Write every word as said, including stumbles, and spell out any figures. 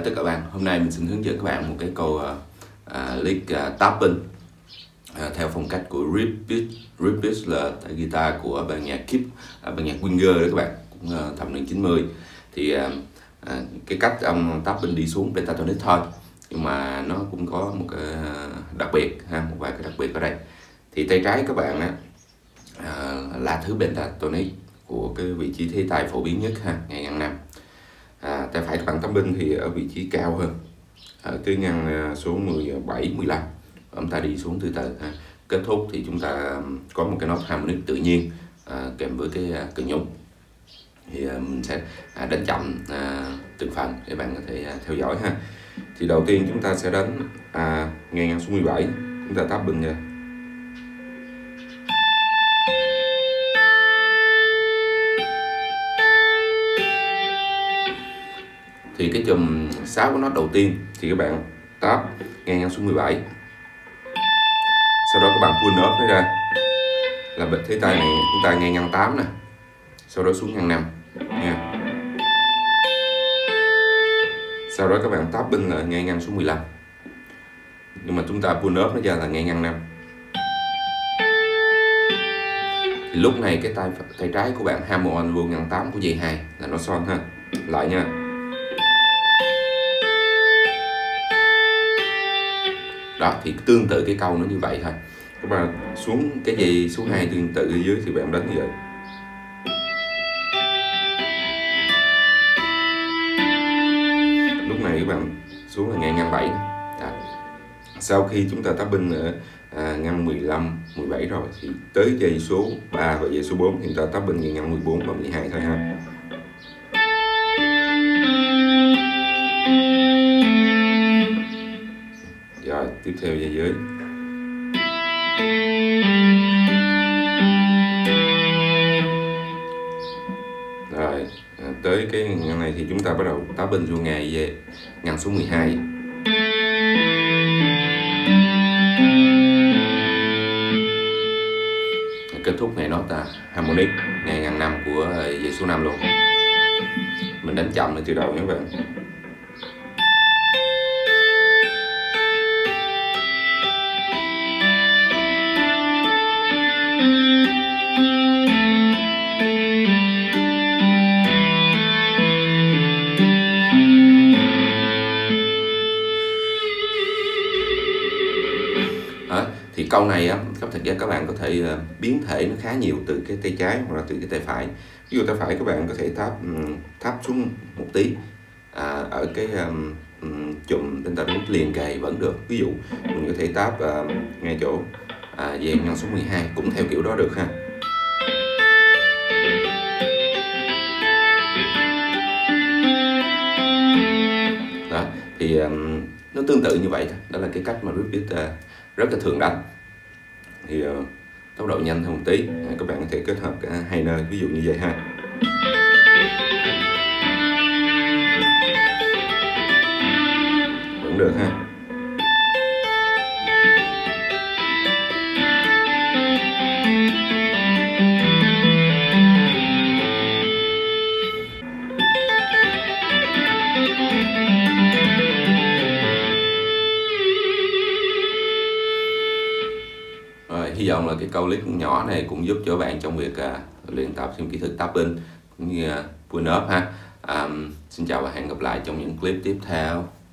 tất cả các bạn, hôm nay mình xin hướng dẫn các bạn một cái câu uh, uh, lick uh, tapping uh, theo phong cách của Rip Beat. Rip Beat là guitar của ban nhạc Kip, uh, ban nhạc Winger đó các bạn, cũng uh, thập niên chín mươi. Thì uh, uh, cái cách ông tapping đi xuống pentatonic thôi, nhưng mà nó cũng có một cái đặc biệt ha, một vài cái đặc biệt ở đây. Thì tay trái các bạn á uh, là thứ pentatonic của cái vị trí thế tay phổ biến nhất ha, ngày ngăn năm. À, tay phải các bạn tapping thì ở vị trí cao hơn, ở cái ngăn số mười bảy, mười lăm, ông ta đi xuống từ từ ha. Kết thúc thì chúng ta có một cái nốt harmonic tự nhiên à, kèm với cái uh, cần nhún. Thì uh, mình sẽ uh, đánh chậm uh, từng phần để bạn có thể uh, theo dõi ha. Thì đầu tiên chúng ta sẽ đánh uh, ngay ngăn số mười bảy, chúng ta tapping nha. Thì cái chùm sáu của nốt đầu tiên thì các bạn tap ngang ngăn số mười bảy, sau đó các bạn pull up nó ra là bật thế tay này chúng ta ngang ngăn tám nè, sau đó xuống ngăn năm nha. Sau đó các bạn tapping là ngang ngăn số mười lăm, nhưng mà chúng ta pull up nó ra là ngang ngăn năm. Thì lúc này cái tay tay trái của bạn hammer on vô ngăn tám của dây hai là nó son ha. Lại nha. Đó, thì tương tự cái câu nó như vậy thôi. Các bạn xuống cái dây số hai tương tự ở dưới thì bạn đánh như vậy. Lúc này các bạn xuống là ngang ngăn bảy. Đó. Sau khi chúng ta tapping ở à, ngăn mười lăm, mười bảy rồi thì tới dây số ba và dây số bốn thì chúng ta tapping ngang ngăn mười bốn và mười hai thôi ha. Rồi, tiếp theo dây dưới. Rồi, tới cái ngăn này thì chúng ta bắt đầu tapping vô ngày về ngăn số mười hai. Kết thúc ngày nốt là harmonic ngày ngăn năm của dây số năm luôn. Mình đánh chậm lên từ đầu nhé các bạn. Thì câu này á, thật ra các bạn có thể uh, biến thể nó khá nhiều từ cái tay trái hoặc là từ cái tay phải. Ví dụ tay phải các bạn có thể tháp um, tháp xuống một tí à, ở cái um, um, chùm pentatonic liền kề vẫn được. Ví dụ mình có thể táp uh, ngay chỗ à, về ngăn số mười hai cũng theo kiểu đó được ha. Đó, thì um, nó tương tự như vậy thôi. Đó là cái cách mà Rip Beat uh, rất là thường đánh. Thì uh, tốc độ nhanh hơn một tí, các bạn có thể kết hợp cả hai nơi, ví dụ như vậy ha. Vẫn được ha. Hy vọng là cái câu clip nhỏ này cũng giúp cho bạn trong việc uh, luyện tập thêm kỹ thuật tapping cũng như uh, pull up ha. Um, xin chào và hẹn gặp lại trong những clip tiếp theo.